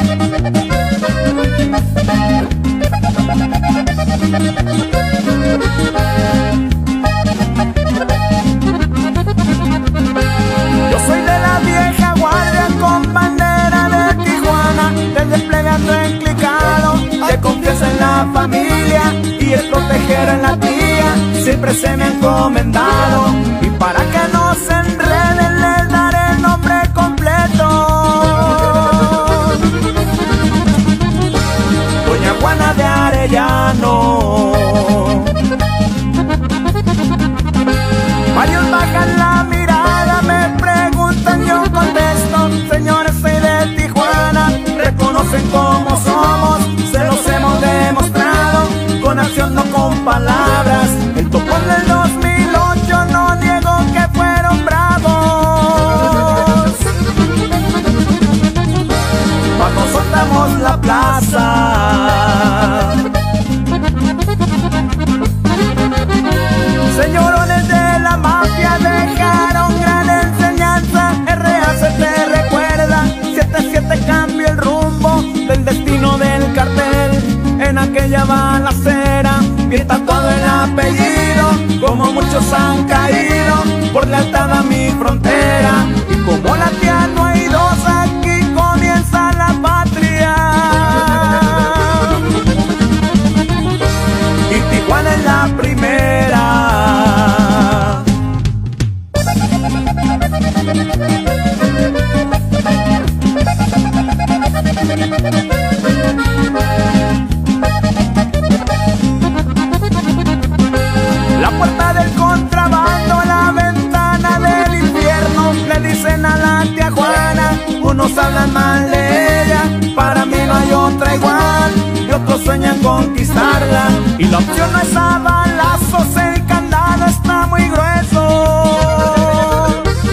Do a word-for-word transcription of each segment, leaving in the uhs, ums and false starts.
Yo soy de la vieja guardia con bandera de Tijuana, del desplegando enclicado, de confianza en la familia y el proteger en la tía, siempre se me ha encomendado. Y para que no se enreden les daré el nombre completo: Doña Juana de Arellano. Varios bajan la mirada, me preguntan, yo contesto: señores, soy de Tijuana. Reconocen cómo somos, se los hemos demostrado, con acción no con palabras. El topón del dos mil ocho no niego que fueron bravos. Cuando soltamos la plaza, señorones de la mafia dejaron gran enseñanza. R A se te recuerda, siete siete cambió el rumbo del destino del cartel. En aquella balacera vi tatuado el apellido, como muchos han caído por lealtad a mi frontera. Y como la tía no hay dos, aquí comienza la patria. Y Tijuana es la primera. La puerta del contrabando, la ventana del infierno, le dicen a la tía Juana. Unos hablan mal de ella, para mí no hay otra igual, y otros sueñan conquistarla. Y la opción no es a balazos, el candado está muy grueso.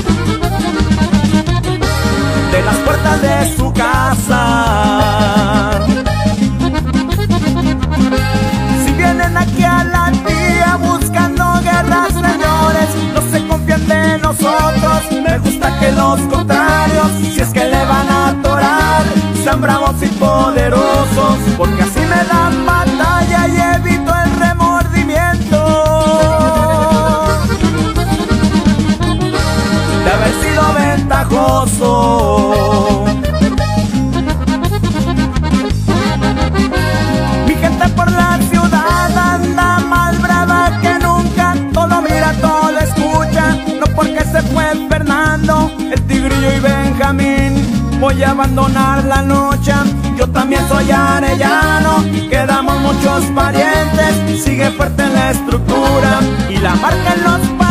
De las puertas de su casa, si vienen aquí a la tía buscando guerras, señores, no se confían de nosotros. Me gusta que los contrarios, si es que le van a atorar, sean bravos y poderosos, porque así me dan batalla y evito el remordimiento de haber sido ventajoso. Mi gente por la ciudad anda más brava que nunca, todo mira, todo escucha. No porque se fue Fernando, el Tigrillo y Benjamín, voy a abandonar la lucha. Yo también soy arellano, quedamos muchos parientes, sigue fuerte la estructura y la marca en los